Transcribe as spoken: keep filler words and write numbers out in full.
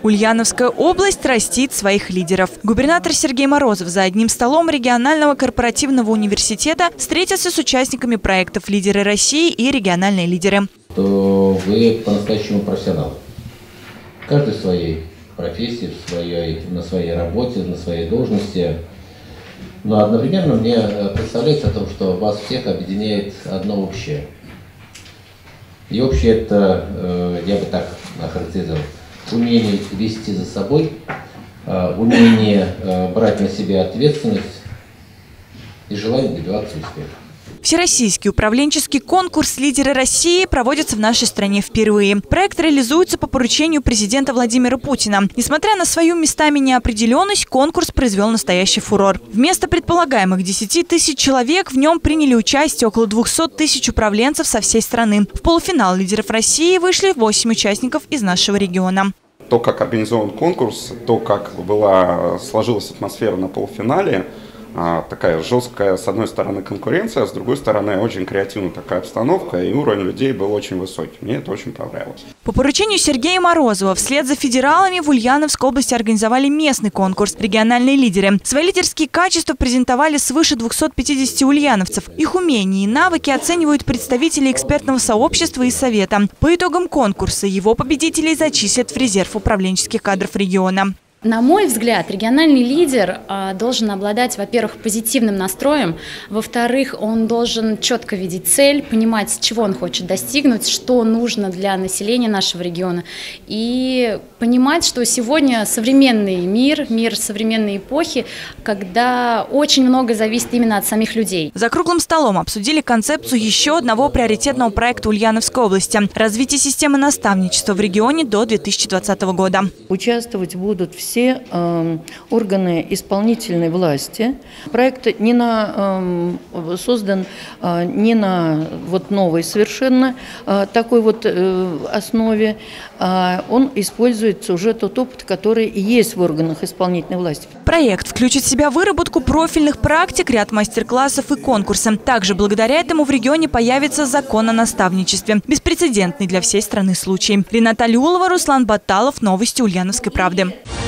Ульяновская область растит своих лидеров. Губернатор Сергей Морозов за одним столом регионального корпоративного университета встретился с участниками проектов «Лидеры России» и «Региональные лидеры». То вы по-настоящему профессионал. Каждый в своей профессии, в своей, на своей работе, на своей должности. Но одновременно мне представляется о том, что вас всех объединяет одно общее. И общее это, я бы так охарактеризовал, умение вести за собой, умение брать на себя ответственность и желание добиваться успеха. Всероссийский управленческий конкурс «Лидеры России» проводится в нашей стране впервые. Проект реализуется по поручению президента Владимира Путина. Несмотря на свою местами неопределенность, конкурс произвел настоящий фурор. Вместо предполагаемых десяти тысяч человек в нем приняли участие около двухсот тысяч управленцев со всей страны. В полуфинал «Лидеров России» вышли восемь участников из нашего региона. То, как организован конкурс, то, как была, сложилась атмосфера на полуфинале, такая жесткая, с одной стороны, конкуренция, а с другой стороны, очень креативная такая обстановка, и уровень людей был очень высокий. Мне это очень понравилось. По поручению Сергея Морозова вслед за федералами в Ульяновской области организовали местный конкурс «Региональные лидеры». Свои лидерские качества презентовали свыше двухсот пятидесяти ульяновцев. Их умения и навыки оценивают представители экспертного сообщества и совета. По итогам конкурса его победителей зачислят в резерв управленческих кадров региона. На мой взгляд, региональный лидер а, должен обладать, во-первых, позитивным настроем, во-вторых, он должен четко видеть цель, понимать, чего он хочет достигнуть, что нужно для населения нашего региона, и понимать, что сегодня современный мир, мир современной эпохи, когда очень много зависит именно от самих людей. За круглым столом обсудили концепцию еще одного приоритетного проекта Ульяновской области – развитие системы наставничества в регионе до две тысячи двадцатого года. Участвовать будут все все э, органы исполнительной власти. Проект не на, э, создан э, не на вот новой совершенно э, такой вот э, основе. Э, он используется уже тот опыт, который есть в органах исполнительной власти. Проект включит в себя выработку профильных практик, ряд мастер-классов и конкурсов. Также благодаря этому в регионе появится закон о наставничестве. Беспрецедентный для всей страны случай. Рената Алиулова, Руслан Баталов. Новости Ульяновской правды.